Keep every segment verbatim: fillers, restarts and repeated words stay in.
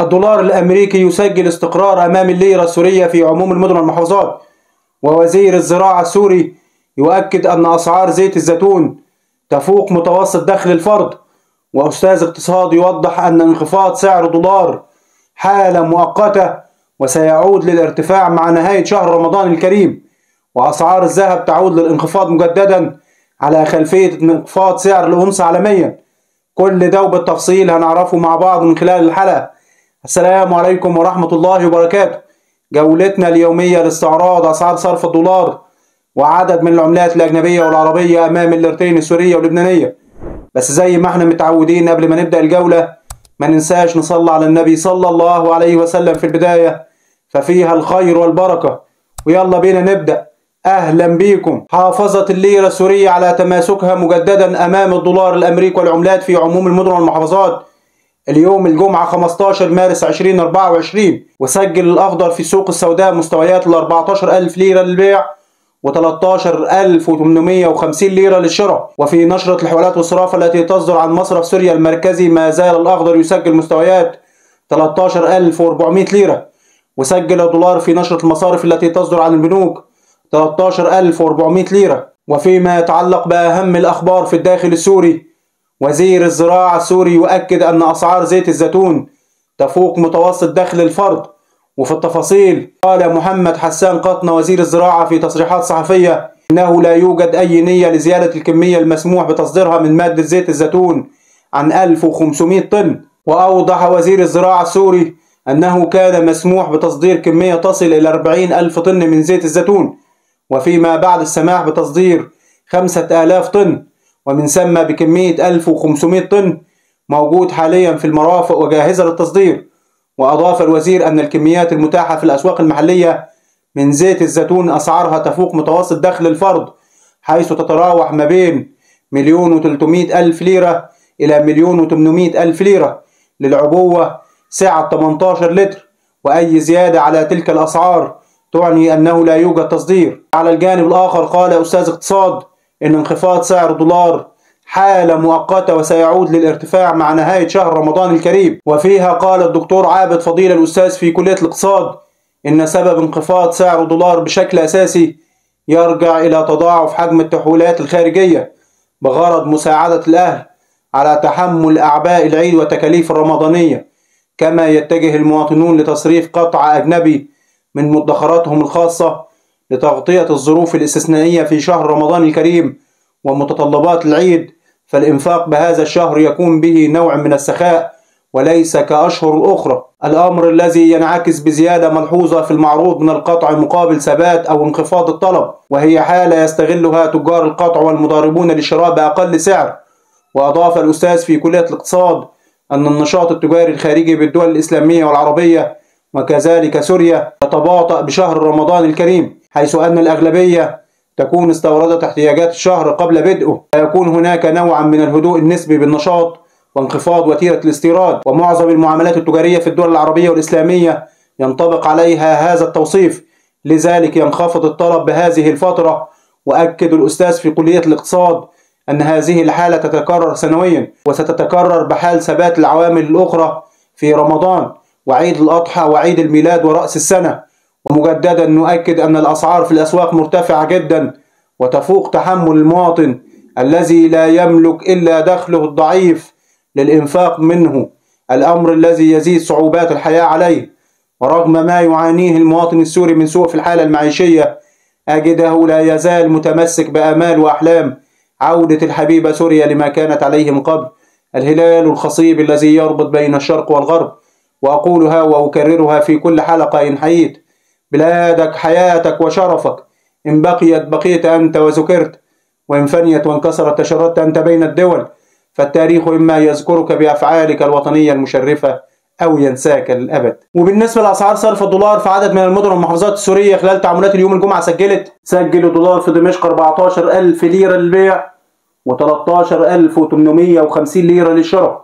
الدولار الأمريكي يسجل استقرار أمام الليرة السورية في عموم المدن والمحافظات. ووزير الزراعة السوري يؤكد أن أسعار زيت الزيتون تفوق متوسط دخل الفرد. وأستاذ اقتصاد يوضح أن انخفاض سعر الدولار حالة مؤقتة وسيعود للارتفاع مع نهاية شهر رمضان الكريم. وأسعار الذهب تعود للانخفاض مجددا على خلفية انخفاض سعر الأونصة عالميا. كل ده وبالتفصيل هنعرفه مع بعض من خلال الحلقة. السلام عليكم ورحمة الله وبركاته. جولتنا اليومية لاستعراض أسعار صرف الدولار وعدد من العملات الأجنبية والعربية أمام الليرتين السورية واللبنانية. بس زي ما احنا متعودين قبل ما نبدأ الجولة ما ننساش نصلي على النبي صلى الله عليه وسلم في البداية ففيها الخير والبركة. ويلا بينا نبدأ. أهلا بيكم. حافظت الليرة السورية على تماسكها مجددا أمام الدولار الأمريكي والعملات في عموم المدن والمحافظات اليوم الجمعة خمسة عشر مارس ألفين وأربعة وعشرين. وسجل الأخضر في السوق السوداء مستويات ال أربعة عشر ألف ليرة للبيع و ثلاثة عشر ألف وثمانمائة وخمسين ليرة للشراء. وفي نشرة الحوالات والصرافة التي تصدر عن مصرف سوريا المركزي ما زال الأخضر يسجل مستويات ثلاثة عشر ألف وأربعمائة ليرة. وسجل الدولار في نشرة المصارف التي تصدر عن البنوك ثلاثة عشر ألف وأربعمائة ليرة. وفيما يتعلق بأهم الأخبار في الداخل السوري، وزير الزراعة السوري يؤكد أن أسعار زيت الزيتون تفوق متوسط دخل الفرد. وفي التفاصيل قال محمد حسان قطنة وزير الزراعة في تصريحات صحفية إنه لا يوجد أي نية لزيادة الكمية المسموح بتصديرها من مادة زيت الزيتون عن ألف وخمسمائة طن. وأوضح وزير الزراعة السوري أنه كان مسموح بتصدير كمية تصل إلى أربعين ألف طن من زيت الزيتون، وفيما بعد السماح بتصدير خمسة آلاف طن، ومن ثم بكمية ألف وخمسمائة طن موجود حاليا في المرافق وجاهزة للتصدير. وأضاف الوزير أن الكميات المتاحة في الأسواق المحلية من زيت الزيتون أسعارها تفوق متوسط دخل الفرد، حيث تتراوح ما بين مليون وثلاثمائة ألف ليرة إلى مليون وثمانمائة ألف ليرة للعبوة سعة ثمانية عشر لتر. وأي زيادة على تلك الأسعار تعني أنه لا يوجد تصدير. على الجانب الآخر قال أستاذ اقتصاد إن انخفاض سعر الدولار حالة مؤقتة وسيعود للارتفاع مع نهاية شهر رمضان الكريم. وفيها قال الدكتور عابد فضيل الأستاذ في كلية الاقتصاد إن سبب انخفاض سعر الدولار بشكل أساسي يرجع إلى تضاعف حجم التحويلات الخارجية بغرض مساعدة الأهل على تحمل أعباء العيد والتكاليف الرمضانية، كما يتجه المواطنون لتصريف قطع أجنبي من مدخراتهم الخاصة لتغطية الظروف الاستثنائية في شهر رمضان الكريم ومتطلبات العيد. فالإنفاق بهذا الشهر يكون به نوع من السخاء وليس كأشهر الأخرى، الأمر الذي ينعكس بزيادة ملحوظة في المعروض من القطع مقابل ثبات أو انخفاض الطلب، وهي حالة يستغلها تجار القطع والمضاربون للشراء بأقل سعر. وأضاف الأستاذ في كلية الاقتصاد أن النشاط التجاري الخارجي بالدول الإسلامية والعربية وكذلك سوريا يتباطأ بشهر رمضان الكريم، حيث أن الأغلبية تكون استوردت احتياجات الشهر قبل بدءه، فيكون هناك نوعا من الهدوء النسبي بالنشاط وانخفاض وتيرة الاستيراد. ومعظم المعاملات التجارية في الدول العربية والإسلامية ينطبق عليها هذا التوصيف، لذلك ينخفض الطلب بهذه الفترة. وأكد الأستاذ في كلية الاقتصاد أن هذه الحالة تتكرر سنويا وستتكرر بحال ثبات العوامل الأخرى في رمضان وعيد الأضحى وعيد الميلاد ورأس السنة. ومجددا نؤكد أن الأسعار في الأسواق مرتفعة جدا وتفوق تحمل المواطن الذي لا يملك إلا دخله الضعيف للإنفاق منه، الأمر الذي يزيد صعوبات الحياة عليه. ورغم ما يعانيه المواطن السوري من سوء في الحالة المعيشية أجده لا يزال متمسك بآمال وأحلام عودة الحبيبة سوريا لما كانت عليه من قبل، الهلال الخصيب الذي يربط بين الشرق والغرب. وأقولها وأكررها في كل حلقة إن حييت: بلادك حياتك وشرفك، إن بقيت بقيت أنت وذكرت، وإن فنيت وانكسرت تشردت أنت بين الدول. فالتاريخ إما يذكرك بأفعالك الوطنية المشرفة أو ينساك للأبد. وبالنسبة لأسعار صرف الدولار في عدد من المدن والمحافظات السورية خلال تعاملات اليوم الجمعة سجلت سجل الدولار في دمشق أربعة عشر ألف ليرة للبيع و ثلاثة عشر ألف وثمانمائة وخمسين ليرة للشراء.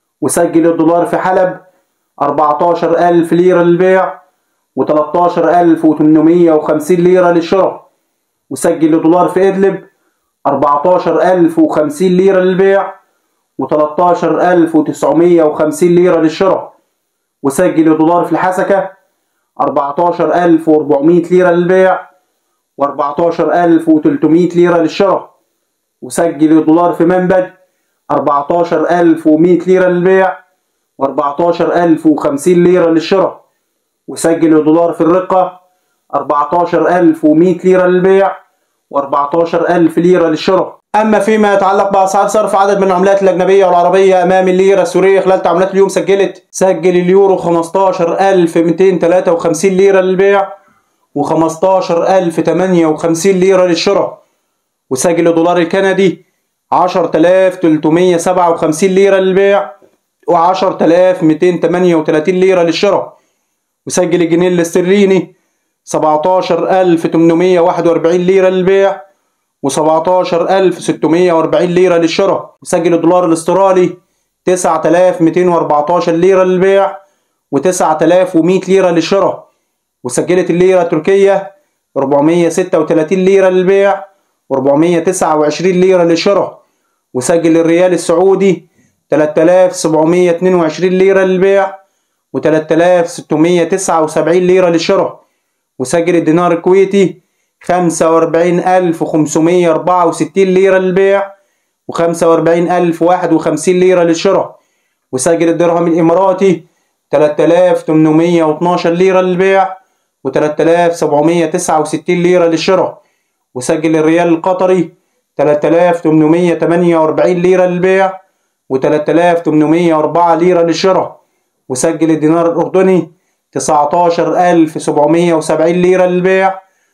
وسجل الدولار في حلب أربعة عشر ألف ليرة للبيع و ثلاثة عشر ألف وثمانمائة وخمسين ليرة للشراء. وسجل الدولار في إدلب أربعة عشر ألف وخمسين ليرة للبيع و ثلاثة عشر ألف وتسعمائة وخمسين ليرة للشراء. وسجل الدولار في الحسكة أربعتاشر ألف وأربعمية ليرة للبيع وأربعتاشر ألف وتلتمية ليرة للشراء. وسجل الدولار في منبج أربعتاشر ألف ومية ليرة للبيع وأربعتاشر ألف وخمسين ليرة للشراء. وسجل الدولار في الرقة أربعتاشر ألف ومية ليرة للبيع وأربعتاشر ألف ليرة للشراء. أما فيما يتعلق بأسعار صرف عدد من العملات الأجنبية والعربية أمام الليرة السورية خلال تعاملات اليوم سجلت سجل اليورو خمستاشر ألف ميتين تلاتة وخمسين ليرة للبيع وخمستاشر ألف تمانية وخمسين ليرة للشراء. وسجل الدولار الكندي عشرة آلاف تلتمية سبعة وخمسين ليرة للبيع وعشرة آلاف ميتين تمانية وتلاتين ليرة للشراء. وسجل الجنيه الاسترليني سبعتاشر ألف تمنمية واحد وأربعين ليرة للبيع وسبعتاشر ألف ستمية وأربعين ليرة للشراء. وسجل الدولار الاسترالي تسعة آلاف ميتين وأربعتاشر ليرة للبيع وتسعة آلاف ومية ليرة للشراء. وسجلت الليرة التركية أربعمية ستة وتلاتين ليرة للبيع وأربعمية تسعة وعشرين ليرة للشراء. وسجل الريال السعودي تلاتة آلاف سبعمية اتنين وعشرين ليرة للبيع وتلاتة آلاف ستمية تسعة وسبعين ليرة للشراء. وسجل الدينار الكويتي خمسة وأربعين ألف وخمسمية أربعة وستين ليرة للبيع وخمسة وأربعين ألف وواحد وخمسين ليرة للشراء. وسجل الدرهم الإماراتي تلاتة آلاف تمنمية واتناشر ليرة للبيع وتلاتة آلاف سبعمية تسعة وستين ليرة للشراء. وسجل الريال القطري تلاتة آلاف تمنمية تمانية وأربعين ليرة للبيع وتلاتة آلاف تمنمية وأربعة ليرة للشراء. وسجل الدينار الأردني تسعتاشر ألف سبعمية وسبعين ليرة للبيع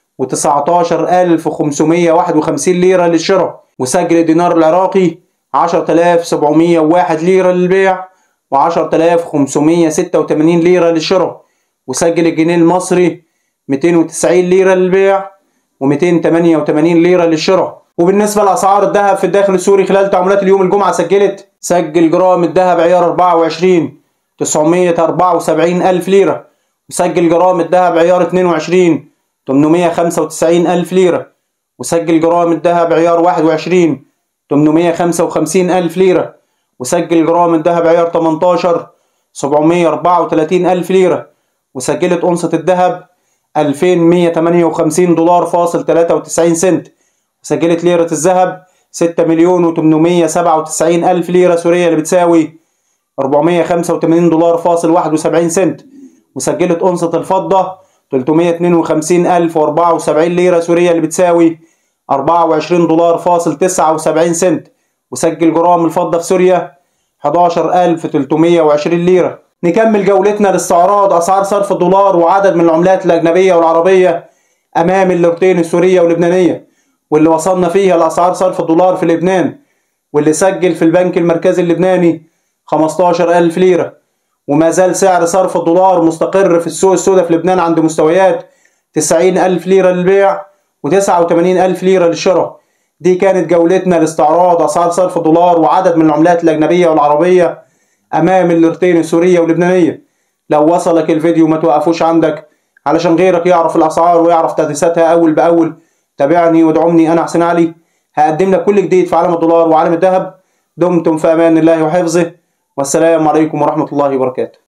وتسعتاشر ألف وخمسمية واحد وخمسين ليرة للشراء. وسجل الدينار العراقي عشرة آلاف سبعمية وواحد ليرة للبيع وعشرة آلاف وخمسمية ستة وتمانين ليرة للشراء. وسجل الجنيه المصري ميتين وتسعين ليرة للبيع وميتين تمانية وتمانين ليرة للشراء. وبالنسبة لأسعار الذهب في الداخل السوري خلال تعاملات اليوم الجمعة سجلت سجل جرام الذهب عيار أربعة وعشرين تسعمية أربعة وسبعين ألف ليرة. وسجل جرام الذهب عيار اتنين وعشرين تمنمية خمسة وتسعين ألف ليرة. وسجل جرام الذهب عيار واحد وعشرين تمنمية خمسة وخمسين ألف ليرة. وسجل جرام الذهب عيار تمنتاشر سبعمية أربعة وتلاتين ألف ليرة. وسجلت أونصة الذهب ألفين ومية تمانية وخمسين دولار فاصل تلاتة وتسعين سنت. وسجلت ليرة الذهب ستة مليون وتمنمية سبعة وتسعين ألف ليرة سورية اللي بتساوي أربعمية خمسة وتمانين دولار فاصل واحد وسبعين سنت. وسجلت أونصة الفضة تلتمية اتنين وخمسين ألف وأربعة وسبعين ليرة سورية اللي بتساوي أربعة وعشرين دولار فاصل تسعة وسبعين سنت. وسجل جرام الفضة في سوريا حداشر ألف تلتمية وعشرين ليرة. نكمل جولتنا لاستعراض أسعار صرف الدولار وعدد من العملات الأجنبية والعربية أمام الليرتين السورية واللبنانية، واللي وصلنا فيها لأسعار صرف الدولار في لبنان، واللي سجل في البنك المركزي اللبناني خمستاشر ألف ليرة. وما زال سعر صرف الدولار مستقر في السوق السوداء في لبنان عند مستويات تسعين ألف ليرة للبيع وتسعة وتمانين ألف ليرة للشراء. دي كانت جولتنا لاستعراض أسعار صرف الدولار وعدد من العملات الأجنبية والعربية أمام الليرتين السورية واللبنانية. لو وصلك الفيديو ما توقفوش عندك علشان غيرك يعرف الأسعار ويعرف تحديثاتها أول بأول. تابعني وادعمني، أنا حسين علي، هقدم لك كل جديد في عالم الدولار وعالم الذهب. دمتم في أمان الله وحفظه، والسلام عليكم ورحمة الله وبركاته.